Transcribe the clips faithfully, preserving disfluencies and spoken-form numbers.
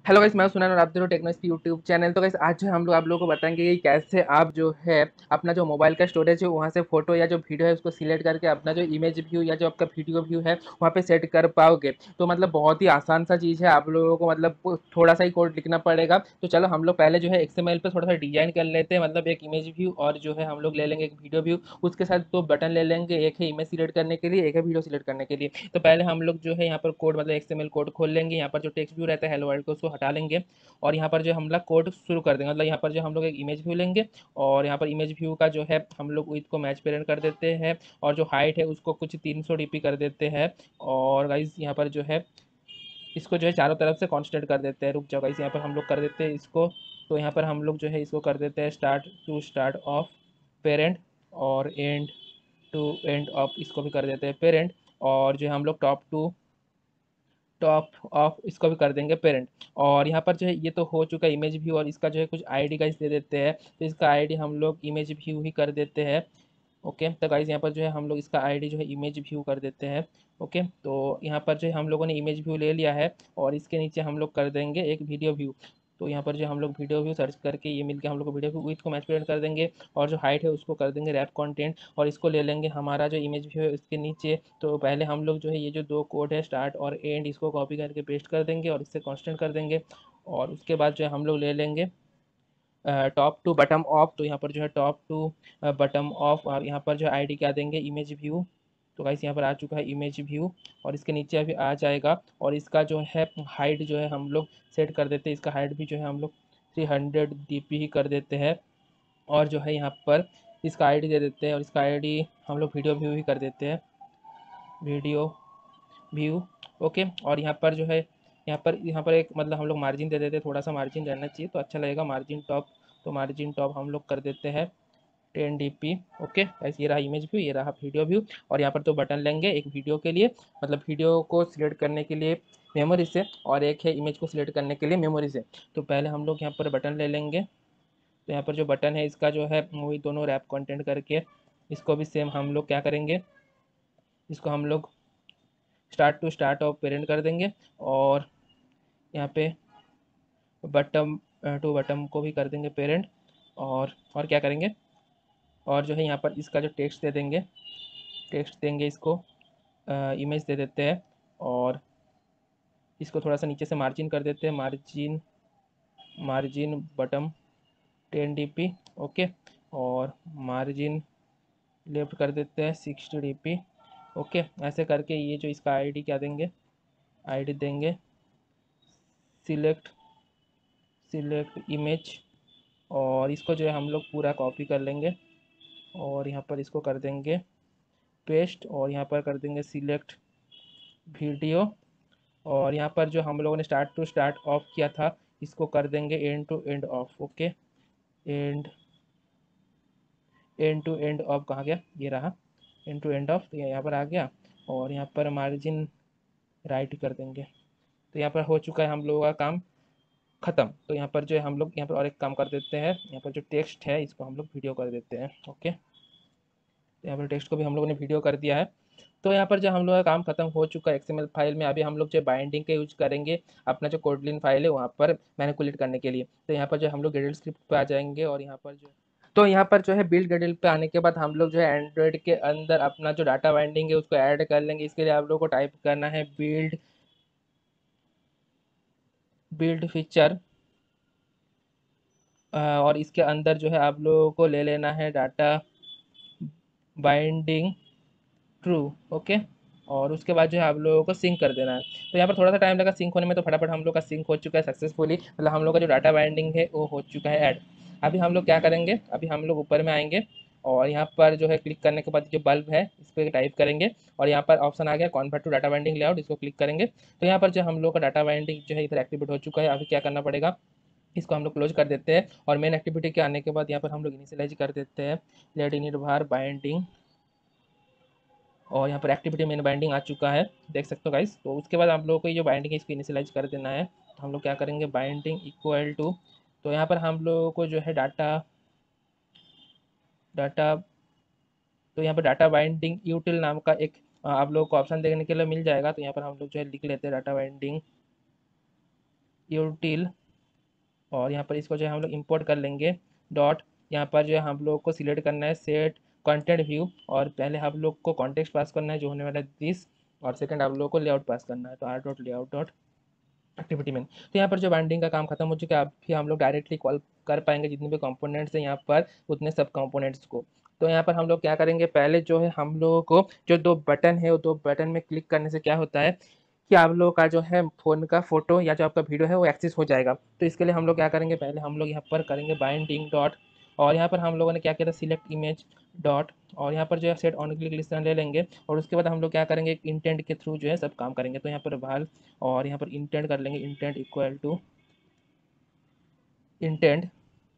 Hello guys, मैं सुनैन और आप देख रहे हो टेक्नोस्पी यूट्यूब चैनल। तो गाइस आज जो है हम लोग आप लोगों को बताएंगे कि कैसे आप जो है अपना जो मोबाइल का स्टोरेज है वहाँ से फोटो या जो वीडियो है उसको सिलेक्ट करके अपना जो इमेज व्यू या जो आपका वीडियो व्यू है वहाँ पे सेट कर पाओगे। तो मतलब बहुत ही आसान सा चीज़ है, आप लोगों को मतलब थोड़ा सा ही कोड लिखना पड़ेगा। तो चलो हम लोग पहले जो है एक्सएमएल पे थोड़ा सा डिजाइन कर लेते हैं, मतलब एक इमेज व्यू और जो है हम लोग ले लेंगे एक वीडियो व्यू। उसके साथ दो बटन ले लेंगे, एक है इमेज सिलेक्ट करने के लिए, एक है वीडियो सिलेक्ट करने के लिए। तो पहले हम लोग जो है यहाँ पर कोड मतलब एक्सएमएल कोड खोल लेंगे, यहाँ पर जो टेक्स्ट व्यू रहता है हेलो वर्ल्ड को उसको हटा लेंगे और यहाँ पर जो हम लोग कोड शुरू कर देंगे। मतलब यहाँ पर जो हम लोग एक इमेज व्यू लेंगे और यहाँ पर इमेज व्यू का जो है हम लोग विड्थ को मैच पेरेंट कर देते हैं और जो हाइट है उसको कुछ तीन सौ डीपी कर देते हैं। और गाइस यहाँ पर जो है इसको जो है चारों तरफ से कांस्टेंट कर देते हैं। रुक जाओ गाइस, यहाँ पर हम लोग कर देते हैं इसको। तो यहाँ पर हम लोग जो है इसको कर देते हैं start to start of parent और एंड टू एंड ऑफ इसको भी कर देते हैं पेरेंट। और जो है हम लोग टॉप टू टॉप ऑफ इसको भी कर देंगे पेरेंट। और यहाँ पर जो है ये तो हो चुका है इमेज व्यू और इसका जो है कुछ आईडी गाइस दे देते हैं। तो इसका आईडी हम लोग इमेज व्यू ही कर देते हैं। ओके, तो गाइस यहाँ पर जो है हम लोग इसका आईडी जो है इमेज व्यू कर देते हैं। ओके, तो यहाँ पर जो है हम लोगों ने इमेज व्यू ले लिया है और इसके नीचे हम लोग कर देंगे एक वीडियो व्यू। तो यहाँ पर जो हम लोग वीडियो व्यू सर्च करके ये मिल के हम लोग को वीडियो व्यू विथ को मैच पेरेंट कर देंगे और जो हाइट है उसको कर देंगे रैप कंटेंट और इसको ले लेंगे हमारा जो इमेज व्यू है उसके नीचे। तो पहले हम लोग जो है ये जो दो कोड है स्टार्ट और एंड इसको कॉपी करके पेस्ट कर देंगे और इससे कांस्टेंट कर देंगे। और उसके बाद जो है हम लोग ले लेंगे टॉप टू बटम ऑफ। तो यहाँ पर जो है टॉप टू बटम ऑफ और यहाँ पर जो है आईडी क्या देंगे इमेज व्यू। तो गाइस यहाँ पर आ चुका है इमेज व्यू और इसके नीचे अभी आ जाएगा। और इसका जो है हाइट जो है हम लोग सेट कर देते हैं, इसका हाइट भी जो है हम लोग थ्री हंड्रेड डीपी ही कर देते हैं। और जो है यहाँ पर इसका आईडी दे देते हैं और इसका आईडी हम लोग वीडियो व्यू ही कर देते हैं, वीडियो व्यू। ओके, और यहाँ पर जो है यहाँ पर यहाँ पर एक मतलब हम लोग मार्जिन दे देते हैं, थोड़ा सा मार्जिन रहना चाहिए तो अच्छा लगेगा, मार्जिन टॉप। तो मार्जिन टॉप हम लोग कर देते हैं ten D P. Okay guys, ये रहा इमेज व्यू, ये रहा वीडियो व्यू। और यहाँ पर तो बटन लेंगे, एक वीडियो के लिए मतलब वीडियो को सिलेक्ट करने के लिए मेमोरी से और एक है इमेज को सिलेक्ट करने के लिए मेमोरी से। तो पहले हम लोग यहाँ पर बटन ले लेंगे। तो यहाँ पर जो बटन है इसका जो है वही दोनों रैप कंटेंट करके इसको भी सेम हम लोग क्या करेंगे, इसको हम लोग start to start of parent कर देंगे और यहाँ पे बटम टू बटम को भी कर देंगे पेरेंट। और और क्या करेंगे, और जो है यहाँ पर इसका जो टेक्स्ट दे देंगे, टेक्स्ट देंगे इसको इमेज दे देते हैं और इसको थोड़ा सा नीचे से मार्जिन कर देते हैं, margin margin bottom ten D P. Okay, और मार्जिन लेफ्ट कर देते हैं सिक्सटी डी पी। ओके, ऐसे करके ये जो इसका आईडी क्या देंगे, आईडी देंगे सिलेक्ट सिलेक्ट इमेज। और इसको जो है हम लोग पूरा कॉपी कर लेंगे और यहाँ पर इसको कर देंगे पेस्ट और यहाँ पर कर देंगे सिलेक्ट वीडियो। और यहाँ पर जो हम लोगों ने स्टार्ट टू स्टार्ट ऑफ किया था इसको कर देंगे end to end of. Okay, end end to end of कहाँ गया, ये रहा एंड टू एंड ऑफ। तो यहाँ पर आ गया और यहाँ पर मार्जिन राइट कर देंगे। तो यहाँ पर हो चुका है हम लोगों का काम ख़त्म। तो यहाँ पर जो है हम लोग यहाँ पर और एक काम कर देते हैं, यहाँ पर जो टेक्स्ट है इसको हम लोग वीडियो कर देते हैं। ओके, तो यहाँ पर टेक्स्ट को भी हम लोगों ने वीडियो कर दिया है। तो यहाँ पर जो हम लोग का काम खत्म हो चुका है एक्सएमएल फाइल में। अभी हम लोग जो बाइंडिंग का यूज करेंगे अपना जो कोडलिन फाइल है वहाँ पर मैनिपुलेट करने के लिए। तो यहाँ पर जो हम लोग ग्रेडल स्क्रिप्ट पे आ जाएंगे और यहाँ पर जो तो यहाँ पर जो है बिल्ड ग्रेडल पे आने के बाद हम लोग जो है एंड्रॉइड के अंदर अपना जो डाटा बाइंडिंग है उसको ऐड कर लेंगे। इसके लिए आप लोग को टाइप करना है बिल्ड बिल्ड फीचर और इसके अंदर जो है आप लोगों को ले लेना है डाटा बाइंडिंग ट्रू। ओके, और उसके बाद जो है आप लोगों को सिंक कर देना है। तो यहाँ पर थोड़ा सा टाइम लगा सिंक होने में, तो फटाफट हम लोग का सिंक हो चुका है सक्सेसफुली, मतलब हम लोग का जो डाटा बाइंडिंग है वो हो चुका है ऐड। अभी हम लोग क्या करेंगे, अभी हम लोग ऊपर में आएंगे और यहाँ पर जो है क्लिक करने के बाद जो बल्ब है इस पर टाइप करेंगे और यहाँ पर ऑप्शन आ गया convert to data binding layout, इसको क्लिक करेंगे। तो यहाँ पर जो हम लोग का डाटा बाइंडिंग जो है इधर एक्टिवेट हो चुका है। अभी क्या करना पड़ेगा, इसको हम लोग क्लोज कर देते हैं और मेन एक्टिविटी के आने के बाद यहाँ पर हम लोग इनिशियलाइज कर देते हैं लेट इनिट बार बाइंडिंग। और यहाँ पर एक्टिविटी मेन बाइंडिंग आ चुका है, देख सकते हो गाइस। तो उसके बाद आप लोगों को ये जो बाइंडिंग है इसको इनिशियलाइज कर देना है। तो हम लोग क्या करेंगे बाइंडिंग इक्वल टू, तो यहाँ पर हम लोगों को जो है डाटा डाटा तो यहाँ पर डाटा बाइंडिंग यूटिल नाम का एक आप लोगों को ऑप्शन देखने के लिए मिल जाएगा। तो यहाँ पर हम लोग जो है लिख लेते हैं डाटा बाइंडिंग यूटिल, और यहाँ पर इसको जो है हम लोग इंपोर्ट कर लेंगे डॉट, यहाँ पर जो है हम लोग को सिलेक्ट करना है सेट कंटेंट व्यू, और पहले हम लोग को कॉन्टेक्स्ट पास करना है जो होने वाला है दिस, और सेकंड आप लोग को लेआउट पास करना है, तो R dot layout dot activity में। तो यहाँ पर जो बाइंडिंग का काम खत्म हो चुका है, अब भी हम लोग डायरेक्टली कॉल कर पाएंगे जितने भी कंपोनेंट्स हैं यहाँ पर उतने सब कंपोनेंट्स को। तो यहाँ पर हम लोग क्या करेंगे, पहले जो है हम लोगों को जो दो बटन है वो दो बटन में क्लिक करने से क्या होता है कि आप लोगों का जो है फ़ोन का फोटो या जो आपका वीडियो है वो एक्सेस हो जाएगा। तो इसके लिए हम लोग क्या करेंगे, पहले हम लोग यहाँ पर करेंगे बाइंडिंग डॉट, और यहाँ पर हम लोगों ने क्या किया था सिलेक्ट इमेज डॉट, और यहाँ पर जो है सेट ऑन क्लिक लिस्ट ले लेंगे, और उसके बाद हम लोग क्या करेंगे इंटेंट के थ्रू जो है सब काम करेंगे। तो यहाँ पर वाल, और यहाँ पर इंटेंट कर लेंगे, इंटेंट इक्वल टू इंटेंट,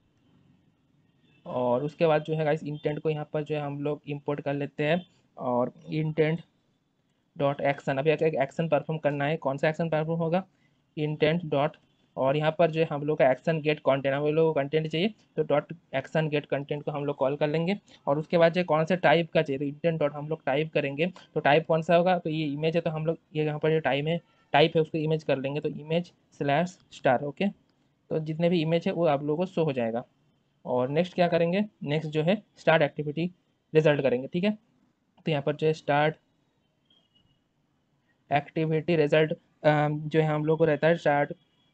और उसके बाद जो है गाइस इंटेंट को यहाँ पर जो है हम लोग इंपोर्ट कर लेते हैं, और इंटेंट डॉट एक्शन, अभी एक एक्शन परफॉर्म करना है, कौन सा एक्शन परफॉर्म होगा, इंटेंट डॉट, और यहाँ पर जो है हम लोग का एक्शन गेट कंटेंट, हम लोग को कंटेंट चाहिए तो डॉट एक्शन गेट कंटेंट को हम लोग कॉल कर लेंगे, और उसके बाद जो कौन से टाइप का चाहिए तो इंटेंट डॉट हम लोग टाइप करेंगे, तो टाइप कौन सा होगा, तो ये इमेज है तो हम लोग ये यहाँ पर जो टाइम है टाइप है उसको इमेज कर लेंगे, तो इमेज स्लैश स्टार। ओके, तो जितने भी इमेज है वो आप लोगों को शो हो जाएगा। और नेक्स्ट क्या करेंगे, नेक्स्ट जो है स्टार्ट एक्टिविटी रिजल्ट करेंगे, ठीक है। तो यहाँ पर जो है स्टार्ट एक्टिविटी रिजल्ट जो है हम लोग को रहता है स्टार्ट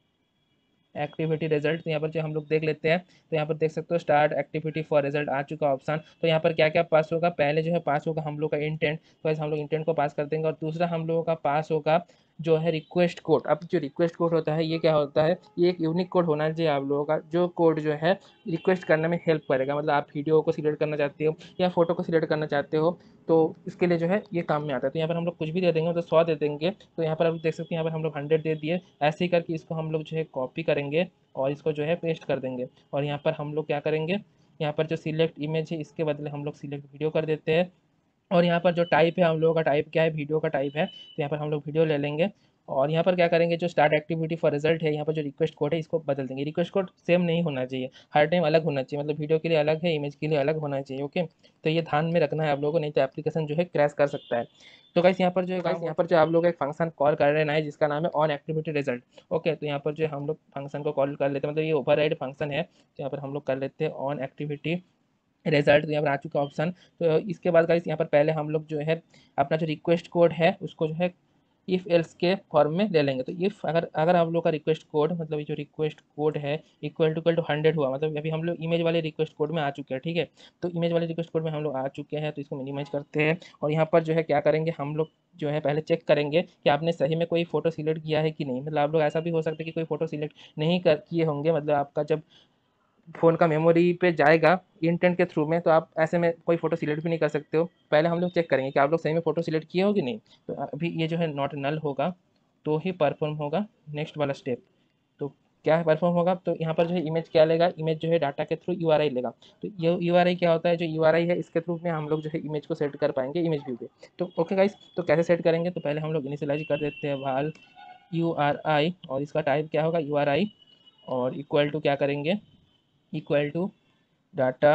एक्टिविटी रिजल्ट, तो यहाँ पर जो हम लोग देख लेते हैं, तो यहाँ पर देख सकते हो स्टार्ट एक्टिविटी फॉर रिजल्ट आ चुका ऑप्शन। तो यहाँ पर क्या क्या पास होगा, पहले जो है पास होगा हम लोग का इंटेंट, तो ऐसे हम लोग इंटेंट को पास कर देंगे, और दूसरा हम लोगों का पास होगा जो है रिक्वेस्ट कोड। अब जो रिक्वेस्ट कोड होता है ये क्या होता है, ये एक यूनिक कोड होना चाहिए आप लोगों का, जो कोड जो है रिक्वेस्ट करने में हेल्प करेगा, मतलब आप वीडियो को सिलेक्ट करना चाहते हो या फोटो को सिलेक्ट करना चाहते हो तो इसके लिए जो है ये काम में आता है। तो यहाँ पर हम लोग कुछ भी दे देंगे, तो सौ दे देंगे, तो यहाँ पर आप देख सकते हैं यहाँ पर हम लोग हंड्रेड दे दिए, ऐसे ही करके इसको हम लोग जो है कॉपी करेंगे और इसको जो है पेस्ट कर देंगे, और यहाँ पर हम लोग क्या करेंगे, यहाँ पर जो सिलेक्ट इमेज है इसके बदले हम लोग सिलेक्ट वीडियो कर देते हैं, और यहाँ पर जो टाइप है हम लोगों का टाइप क्या है, वीडियो का टाइप है, तो यहाँ पर हम लोग वीडियो ले लेंगे, और यहाँ पर क्या करेंगे जो स्टार्ट एक्टिविटी फॉर रिजल्ट है यहाँ पर जो रिक्वेस्ट कोड है इसको बदल देंगे, रिक्वेस्ट कोड सेम नहीं होना चाहिए, हर टाइम अलग होना चाहिए, मतलब वीडियो के लिए अलग है इमेज के लिए अलग होना चाहिए। ओके, तो ये ध्यान में रखना है आप लोगों को, नहीं तो एप्लीकेशन जो है क्रैश कर सकता है। तो गाइस यहाँ पर जो है गाइस यहाँ पर जो आप लोग एक फंक्शन कॉल कर रहे हैं जिसका नाम है ऑन एक्टिविटी रिजल्ट। ओके, तो यहाँ पर जो हम लोग फंक्शन को कॉल कर लेते हैं, मतलब ये ओवरराइड फंक्शन है, तो यहाँ पर हम लोग कर लेते हैं ऑन एक्टिविटी रिजल्ट, तो यहाँ पर आ चुका ऑप्शन। तो इसके बाद गाइस यहाँ पर पहले हम लोग जो है अपना जो रिक्वेस्ट कोड है उसको जो है इफ़ एल्स के फॉर्म में ले लेंगे। तो इफ़ अगर अगर आप लोग का रिक्वेस्ट कोड मतलब ये जो रिक्वेस्ट कोड है equal to equal to hundred हुआ, मतलब अभी हम लोग इमेज वाले रिक्वेस्ट कोड में आ चुके हैं, ठीक है। तो इमेज वाले रिक्वेस्ट कोड में हम लोग आ चुके हैं, तो इसको मिनिमाइज करते हैं, और यहाँ पर जो है क्या करेंगे हम लोग जो है पहले चेक करेंगे कि आपने सही में कोई फोटो सिलेक्ट किया है कि नहीं, मतलब आप लोग ऐसा भी हो सकता है कि कोई फोटो सिलेक्ट नहीं कर किए होंगे, मतलब आपका जब फ़ोन का मेमोरी पे जाएगा इंटेंट के थ्रू में तो आप ऐसे में कोई फ़ोटो सिलेक्ट भी नहीं कर सकते हो। पहले हम लोग चेक करेंगे कि आप लोग सही में फ़ोटो सिलेक्ट किए हो कि नहीं। तो अभी ये जो है नॉट नल होगा तो ही परफॉर्म होगा नेक्स्ट वाला स्टेप। तो क्या परफॉर्म होगा, तो यहाँ पर जो है इमेज क्या लेगा, इमेज जो है डाटा के थ्रू यू आर आई लेगा। तो ये यू आर आई क्या होता है, जो यू आर आई है इसके थ्रू में हम लोग जो है इमेज को सेट कर पाएंगे इमेज व्यू पे। तो ओके गाइस, तो कैसे सेट करेंगे, तो पहले हम लोग इनिशियलाइज कर देते हैं वाल यू आर आई, और इसका टाइप क्या होगा यू आर आई, और इक्वल टू क्या करेंगे equal to data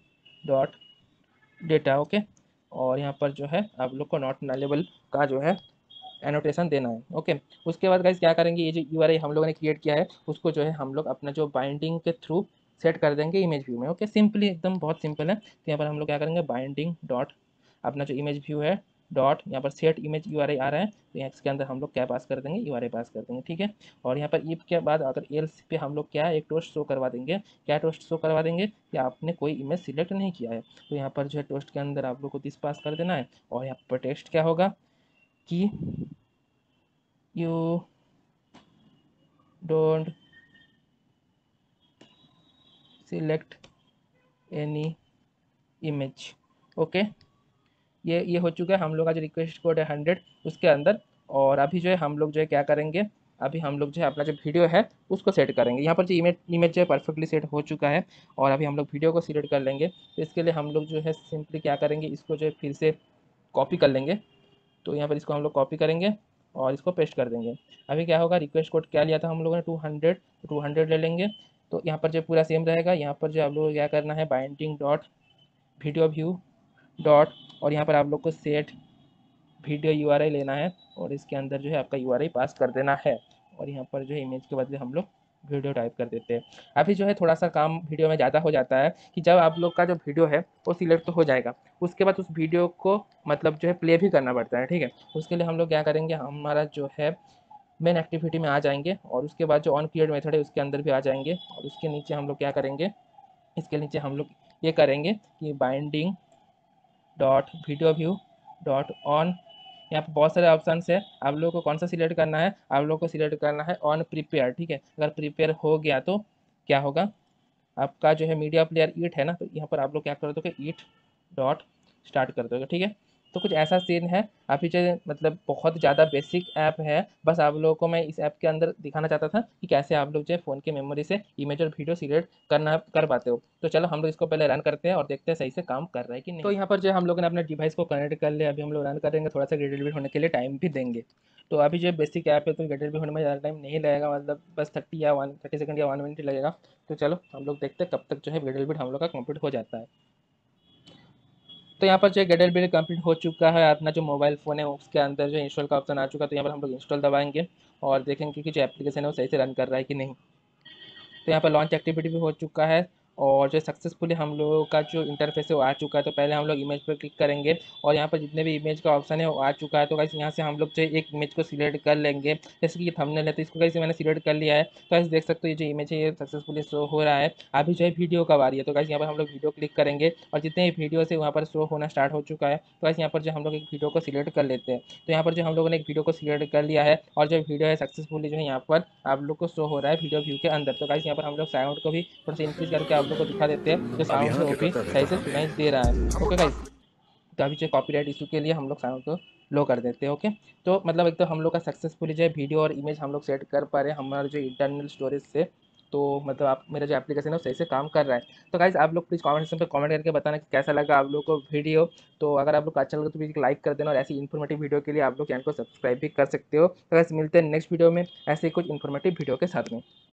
dot data. Okay, और यहाँ पर जो है आप लोग को नॉट नलेबल का जो है एनोटेशन देना है। ओके, उसके बाद गाइस क्या करेंगे, ये जो यूआरआई हम लोगों ने क्रिएट किया है उसको जो है हम लोग अपना जो बाइंडिंग के थ्रू सेट कर देंगे इमेज व्यू में। ओके, सिंपली एकदम बहुत सिंपल है। तो यहाँ पर हम लोग क्या करेंगे बाइंडिंग डॉट अपना जो इमेज व्यू है डॉट यहाँ पर सेट इमेज यूआरआई आ रहा है, तो यहाँ इसके अंदर हम लोग क्या पास कर देंगे यूआरआई पास कर देंगे, ठीक है। और यहाँ पर इफ के बाद अगर एल्स पे हम लोग क्या एक टोस्ट शो करवा देंगे, क्या टोस्ट शो करवा देंगे कि आपने कोई इमेज सिलेक्ट नहीं किया है, तो यहाँ पर जो है टोस्ट के अंदर आप लोग को दिस पास कर देना है, और यहाँ पर टेक्स्ट क्या होगा कि you don't select any image. Okay, ये ये हो चुका है हम लोग का जो रिक्वेस्ट कोड है हंड्रेड उसके अंदर। और अभी जो है हम लोग जो है क्या करेंगे, अभी हम लोग जो है अपना जो वीडियो है उसको सेट करेंगे। यहाँ पर जो इमेज इमेज जो है परफेक्टली सेट हो चुका है, और अभी हम लोग वीडियो को सिलेक्ट कर लेंगे। तो इसके लिए हम लोग जो है सिंपली क्या करेंगे, इसको जो है फिर से कॉपी कर लेंगे। तो यहाँ पर इसको हम लोग कॉपी करेंगे और इसको पेस्ट कर देंगे। अभी क्या होगा, रिक्वेस्ट कोड क्या लिया था हम लोगों ने टू हंड्रेड, तो टू हंड्रेड ले लेंगे। तो यहाँ पर जो पूरा सेम रहेगा, यहाँ पर जो आप लोग को क्या करना है binding dot video view dot, और यहाँ पर आप लोग को सेट वीडियो यूआरआई लेना है, और इसके अंदर जो है आपका यूआरआई पास कर देना है। और यहाँ पर जो है इमेज के बदले हम लोग वीडियो टाइप कर देते हैं। अभी जो है थोड़ा सा काम वीडियो में ज़्यादा हो जाता है कि जब आप लोग का जो वीडियो है वो सिलेक्ट तो हो जाएगा, उसके बाद उस वीडियो को मतलब जो है प्ले भी करना पड़ता है, ठीक है। उसके लिए हम लोग क्या करेंगे, हमारा जो है मेन एक्टिविटी में आ जाएंगे और उसके बाद जो ऑन क्रिएट मेथड है उसके अंदर भी आ जाएंगे और उसके नीचे हम लोग क्या करेंगे, इसके नीचे हम लोग ये करेंगे कि binding dot video view dot on. यहाँ पे बहुत सारे ऑप्शन है, आप लोगों को कौन सा सिलेक्ट करना है, आप लोगों को सिलेक्ट करना है ऑन प्रिपेयर, ठीक है। अगर प्रिपेयर हो गया तो क्या होगा, आपका जो है मीडिया प्लेयर ईट है ना, तो यहाँ पर आप लोग क्या कर दोगे, ईट डॉट स्टार्ट कर दोगे, ठीक है। तो कुछ ऐसा सीन है। अभी जो मतलब बहुत ज़्यादा बेसिक ऐप है, बस आप लोगों को मैं इस ऐप के अंदर दिखाना चाहता था कि कैसे आप लोग जो है फ़ोन की मेमोरी से इमेज और वीडियो सिलेक्ट करना कर पाते हो। तो चलो हम लोग इसको पहले रन करते हैं और देखते हैं सही से काम कर रहा है कि नहीं। तो यहाँ पर जो हम लोगों ने अपने डिवाइस को कनेक्ट कर लिया, अभी हम लोग रन करेंगे, थोड़ा सा ग्रेडेड होने के लिए टाइम भी देंगे। तो अभी जो बेसिक ऐप है तो ग्रेडेड होने में ज़्यादा टाइम नहीं लगेगा, मतलब बस थर्टी या वन थर्टी सेकंड या वन मिनट लगेगा। तो चलो हम लोग देखते हैं कब तक जो है ग्रेडल बिट हम लोग का कंप्लीट हो जाता है। तो यहाँ पर जो ग्रेडल बिट कंप्लीट हो चुका है, अपना जो मोबाइल फ़ोन है उसके अंदर जो इंस्टॉल का ऑप्शन आ चुका है, तो यहाँ पर हम लोग इंस्टॉल दबाएंगे और देखेंगे कि जो एप्लीकेशन है वो सही से रन कर रहा है कि नहीं। तो यहाँ पर लॉन्च एक्टिविटी भी हो चुका है और जो सक्सेसफुली हम लोगों का जो इंटरफेस है वो आ चुका है। तो पहले हम लोग इमेज पर क्लिक करेंगे और यहाँ पर जितने भी इमेज का ऑप्शन है वो आ चुका है। तो गाइस यहाँ से हम लोग जो एक इमेज को सिलेक्ट कर लेंगे, जैसे कि ये थंबनेल है तो इसको गाइस मैंने सिलेक्ट कर लिया है। तो गाइस देख सकते हो ये जो इमेज है ये सक्सेसफुली शो हो रहा है। अभी जो है वीडियो का बारी है, तो गाइस यहाँ पर हम लोग वीडियो क्लिक करेंगे और जितने भी वीडियो है वहाँ पर शो होना स्टार्ट हो चुका है। तो गाइस यहाँ पर जो हम लोग एक वीडियो को सिलेक्ट कर लेते हैं। तो यहाँ पर जो हम लोगों ने एक वीडियो को सिलेक्ट कर लिया है और जो वीडियो है सक्सेसफुली जो है यहाँ पर आप लोग को शो हो रहा है वीडियो व्यू के अंदर। तो गाइस यहाँ पर हम लोग साउंड को भी थोड़ा सा इंक्रीज करके आप लोग को दिखा देते हैं, जो अब साउंड है यहाँ वो क्या भी करता सही रहता से है? सुनाई दे रहा है। हम ओके लोग गाइस, तो अभी जो कॉपीराइट इशू के लिए हम लोग साउंड को लो कर देते हैं। ओके, तो मतलब एक तो हम लोग का सक्सेसफुली जो है वीडियो और इमेज हम लोग सेट कर पा रहे हैं हमारे जो इंटरनल स्टोरेज से। तो मतलब आप मेरा जो एप्लीकेशन है वो सही से काम कर रहा है। तो गाइस आप लोग प्लीज़ कमेंट सेक्शन पे कमेंट करके बताना कि कैसा लगा आप लोग को वीडियो। तो अगर आप लोग को अच्छा लगा तो प्लीज़ लाइक कर देना और ऐसी इन्फॉर्मेटिव वीडियो के लिए आप लोग चैनल को सब्सक्राइब भी कर सकते हो। तो गाइस मिलते हैं नेक्स्ट वीडियो में ऐसे ही कुछ इन्फॉर्मेटिव वीडियो के साथ में।